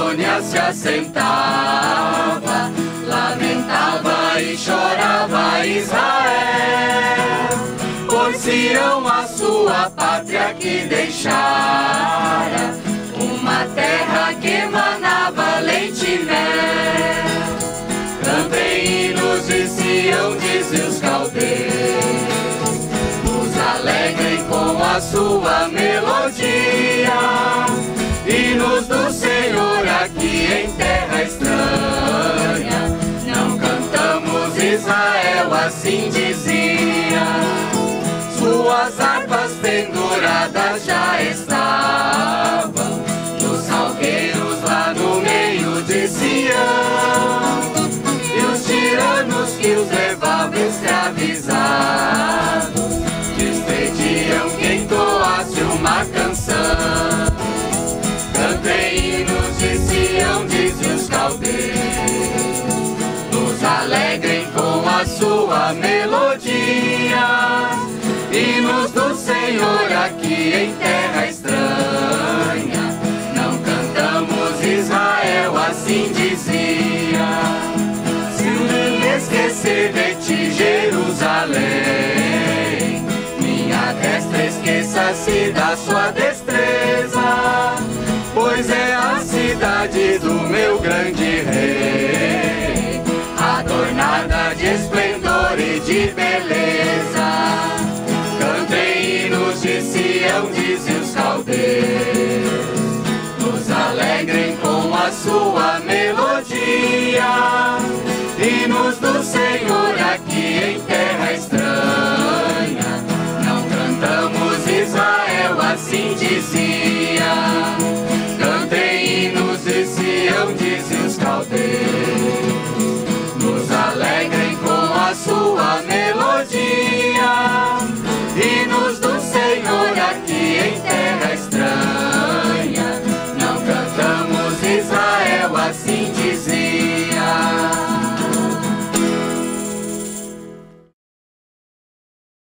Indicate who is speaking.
Speaker 1: Babilônia se assentava, lamentava e chorava Israel, por Sião, a sua pátria que deixara, uma terra que emanava leite e mel. Cantem hinos de Sião, dizem os caldeus, nos alegrem com a sua melodia, hinos do Senhor aqui em terra estranha. Não cantamos Israel, assim dizia, suas harpas penduradas já estavam nos salgueiros lá no meio de Sião, e os tiranos que os levavam escravizados despediam quem entoasse uma canção. Cantem hinos de Sião, dizem os caldeus, nos alegrem com a sua melodia, hinos do Senhor aqui em terra estranha. Não cantamos Israel, assim dizia, se me esquecer de ti, Jerusalém, minha destra esqueça-se da sua destreza, pois é a cidade do meu grande rei, adornada de esplendor e de beleza. Cantem hinos de Sião, dizem os caldeus, nos alegrem com a sua melodia, hinos do Senhor aqui em terra estranha. Não cantamos Israel, assim dizia,